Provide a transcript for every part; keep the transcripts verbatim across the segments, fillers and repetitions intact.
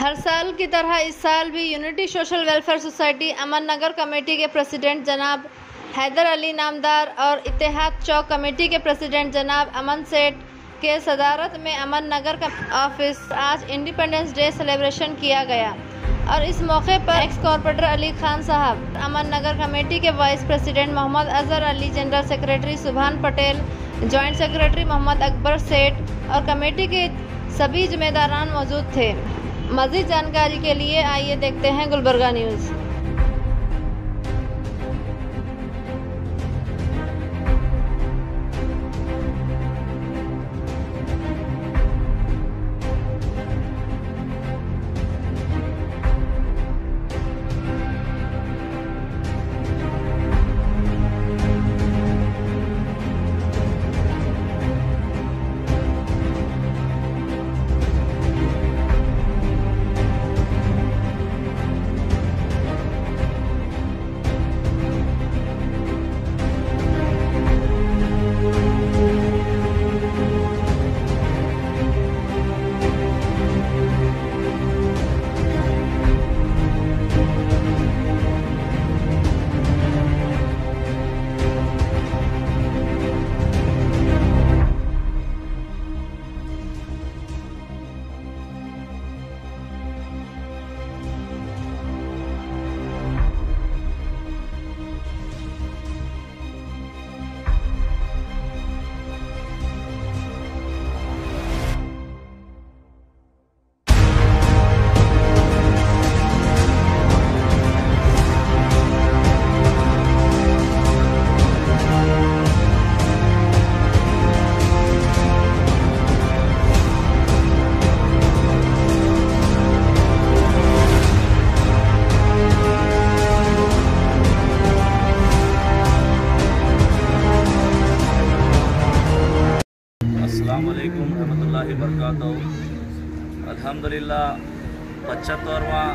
हर साल की तरह इस साल भी Unity Social Welfare Society Aman Nagar committee के प्रेसिडेंट जनाब हैदर अली नामदार और इत्तेहाद चौक कमेटी के प्रेसिडेंट जनाब अमन सेठ के सदारत में अमन नगर का ऑफिस आज इंडिपेंडेंस डे सेलिब्रेशन किया गया और इस मौके पर x corporator Ali Khan sahab, Aman Nagar committee के vice president Mohammad Azhar Ali, general secretary Subhan Patel, joint secretary Mohammad Akbar Seth और कमेटी के सभी जिम्मेदारान मौजूद थे। मज़ीद जानकारी के लिए आइए देखते हैं गुलबर्गा न्यूज़। अस्सलाम वालेकुम रहमतुल्लाहि बरकातहू। अल्हम्दुलिल्लाह पचहत्तरवां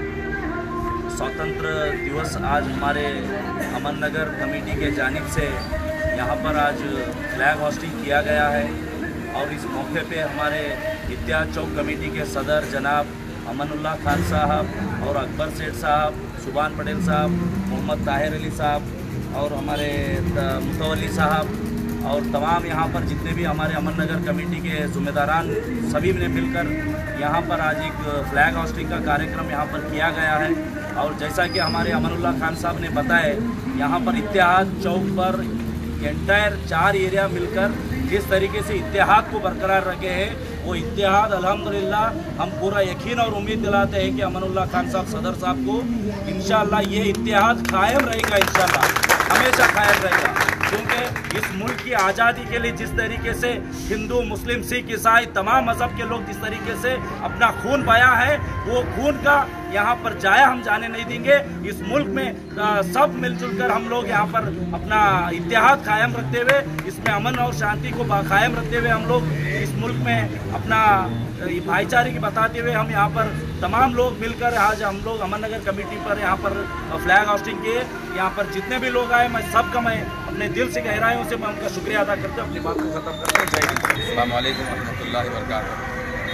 स्वतंत्र दिवस आज हमारे अमन नगर कमेटी के जानिब से यहाँ पर आज फ्लैग होस्टिंग किया गया है और इस मौके पे हमारे इत्तेहाद चौक कमेटी के सदर जनाब अमनुल्लाह खान साहब और अकबर सेठ साहब, सुभान पटेल साहब, मोहम्मद ताहिर अली साहब और हमारे मुतवल्ली साहब और तमाम यहाँ पर जितने भी हमारे अमन नगर कमेटी के ज़िम्मेदारान सभी ने मिलकर यहाँ पर आज एक फ्लैग होस्टिंग का कार्यक्रम यहाँ पर किया गया है। और जैसा कि हमारे अमनुल्लाह खान साहब ने बताया, यहाँ पर इत्तेहाद चौक पर एंटायर चार एरिया मिलकर जिस तरीके से इत्तेहाद को बरकरार रखे हैं, वो इत्तेहाद अल्हम्दुलिल्लाह हम पूरा यकीन और उम्मीद दिलाते हैं कि अमनुल्लाह खान साहब सदर साहब को इंशाअल्लाह ये इत्तेहाद कायम रहेगा, इंशाअल्लाह हमेशा कायम रहेगा। क्योंकि इस मुल्क की आज़ादी के लिए जिस तरीके से हिंदू, मुस्लिम, सिख, ईसाई तमाम मज़हब के लोग जिस तरीके से अपना खून बहाया है, वो खून का यहाँ पर जाया हम जाने नहीं देंगे। इस मुल्क में आ, सब मिलजुल कर हम लोग यहाँ पर अपना इत्तेहाद कायम रखते हुए, इसमें अमन और शांति को कायम रखते हुए हम लोग इस मुल्क में अपना भाईचारे की बताते हुए हम यहाँ पर तमाम लोग मिलकर आज हम लोग अमन नगर कमेटी पर यहाँ पर फ्लैग होस्टिंग किए। यहाँ पर जितने भी लोग आए, मैं सबका मैं अपने दिल से गहराइयों से मैं उनका शुक्रिया अदा करते हुए अपनी बात को ख़त्म करता हूँ। जय हिंद। अस्सलाम वालेकुम रहमतुल्लाहि व बरकातहू।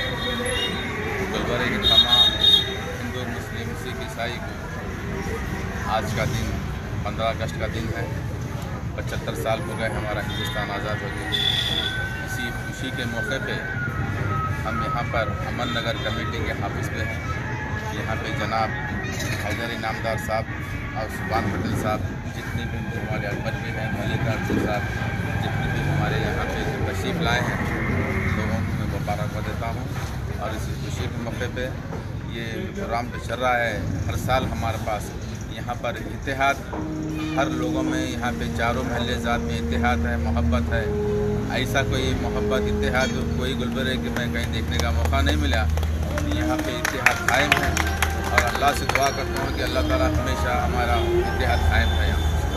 गुलबर्गा के तमाम हिंदू, मुस्लिम, सिख, ईसाई को आज का दिन पंद्रह अगस्त का दिन है। पचहत्तर साल हो गए हमारा हिंदुस्तान आज़ाद हो गया। इसी खुशी के मौके पे हम यहाँ पर अमन नगर कमेटी के ऑफिस पे हैं। यहाँ पे जनाब हैदर अली नामदार साहब और सुभान पटेल साहब, जितने भी हमारे अकबर भी हैं, मलिकार साहब, जितने भी हमारे यहाँ पे तशरीफ़ लाए हैं, लोगों को मैं मुबारकबाद देता हूँ। और इस खुशी के मौके पे ये प्रोग्राम तो चल रहा है। हर साल हमारे पास यहाँ पर इत्तेहाद, हर लोगों में यहाँ पे चारों महल्ले ज़ात में इत्तेहाद है, मोहब्बत है। ऐसा कोई मोहब्बत इत्तेहाद कोई गुलबर्गा के में कहीं देखने का मौका नहीं मिला। यहाँ पे इत्तेहाद कायम है और अल्लाह से दुआ करता हूँ कि अल्लाह ताला हमेशा हमारा इत्तेहाद कायम है।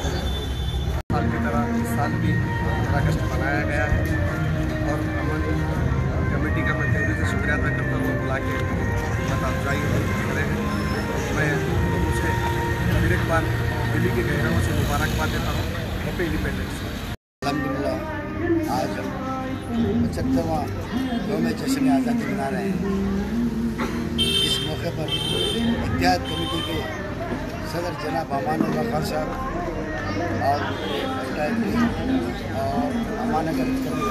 साल की तरह इस साल भी पंद्रह अगस्त मनाया गया है और अमन कमेटी का मैं तेजी से शुक्रिया अदा करता हूँ बुला के अफजाई करे हैं। मैं लोगों से फिर एक बार दिल्ली के गहराइयों से मुबारकबाद देता हूँ। Happy independence. अल्हम्दुलिल्लाह आज हम पचहत्तरवां योम जश्न आज़ादी मना रहे हैं। इस इत्तेहाद कमेटी के सदर जनाब अमानुल्लाह खान साहब और और अमानगर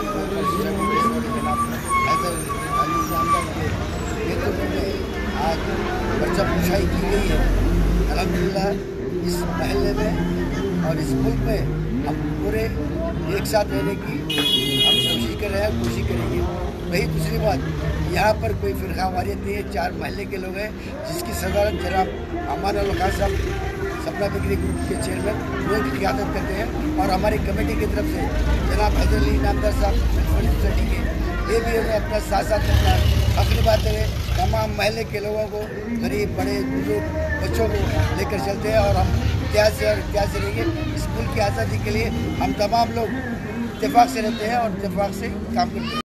जनाब हैदर अली नामदार के नेतृत्व में आज पर्चा पुछाई की गई है। अल्हम्दुलिल्लाह इस महल्ले में और इस मुल्क में हम पूरे एक साथ रहने की हम कोशिश कर रहे हैं, कोशिश करेंगे। वही दूसरी बात, यहाँ पर कोई फिरका वारियत नहीं है, चार महल्ले के लोग हैं जिसकी सदारत जनाब अमानुल्लाह खान साहब सपना बिक्री ग्रुप के चेयरमैन उनकी क़ियादत करते हैं और हमारी कमेटी की तरफ से जनाब हैदर अली नामदार साहब सोसाइटी के ये भी उन्हें अपना साथ साथ अपना हक निभाते हुए तमाम महल्ले के लोगों को, गरीब बड़े बुजुर्ग बच्चों को लेकर चलते हैं और हम इतिहास से और इतिहास से रहेंगे। इस मुल्क की आज़ादी के लिए हम तमाम लोग इत्तेफाक से रहते हैं और इत्तेफाक से काम करते हैं।